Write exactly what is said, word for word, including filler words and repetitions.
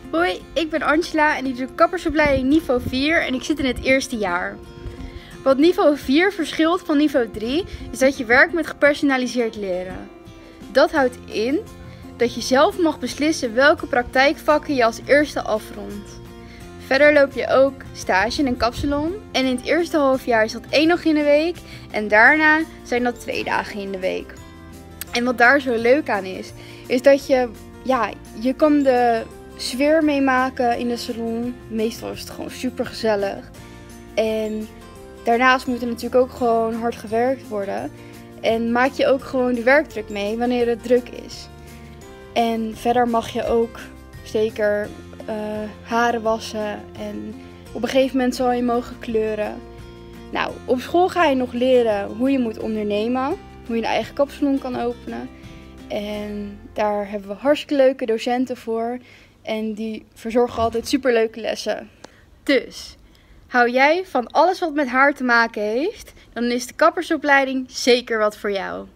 Hoi, ik ben Angela en ik doe kappersopleiding niveau vier en ik zit in het eerste jaar. Wat niveau vier verschilt van niveau drie is dat je werkt met gepersonaliseerd leren. Dat houdt in dat je zelf mag beslissen welke praktijkvakken je als eerste afrondt. Verder loop je ook stage in een kapsalon en in het eerste halfjaar is dat één dag in de week en daarna zijn dat twee dagen in de week. En wat daar zo leuk aan is, is dat je, ja, je kan de sfeer meemaken in de salon. Meestal is het gewoon super gezellig. En daarnaast moet er natuurlijk ook gewoon hard gewerkt worden. En maak je ook gewoon de werkdruk mee wanneer het druk is. En verder mag je ook zeker uh, haren wassen. En op een gegeven moment zal je mogen kleuren. Nou, op school ga je nog leren hoe je moet ondernemen. Hoe je een eigen kapsalon kan openen. En daar hebben we hartstikke leuke docenten voor. En die verzorgen altijd superleuke lessen. Dus, hou jij van alles wat met haar te maken heeft, dan is de kappersopleiding zeker wat voor jou.